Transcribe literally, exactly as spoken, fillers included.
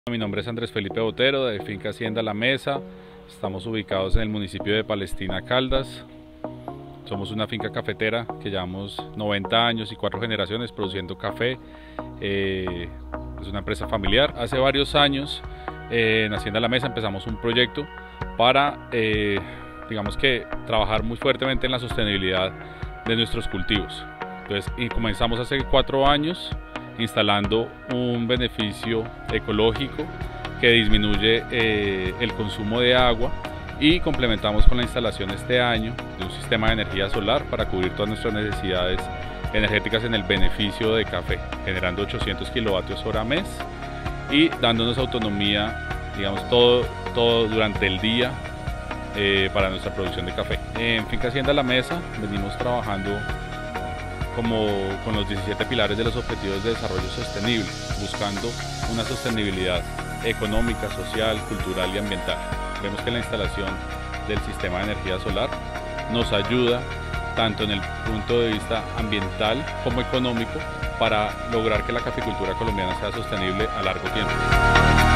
Mi nombre es Andrés Felipe Botero, de Finca Hacienda La Mesa. Estamos ubicados en el municipio de Palestina, Caldas. Somos una finca cafetera que llevamos noventa años y cuatro generaciones produciendo café. Eh, es una empresa familiar. Hace varios años eh, en Hacienda La Mesa empezamos un proyecto para, eh, digamos que, trabajar muy fuertemente en la sostenibilidad de nuestros cultivos. Entonces, y comenzamos hace cuatro años instalando un beneficio ecológico que disminuye eh, el consumo de agua, y complementamos con la instalación este año de un sistema de energía solar para cubrir todas nuestras necesidades energéticas en el beneficio de café, generando ochocientos kilovatios hora mes y dándonos autonomía, digamos, todo, todo durante el día eh, para nuestra producción de café. En Finca Hacienda La Mesa venimos trabajando como con los diecisiete pilares de los Objetivos de Desarrollo Sostenible, buscando una sostenibilidad económica, social, cultural y ambiental. Vemos que la instalación del sistema de energía solar nos ayuda tanto en el punto de vista ambiental como económico para lograr que la caficultura colombiana sea sostenible a largo tiempo.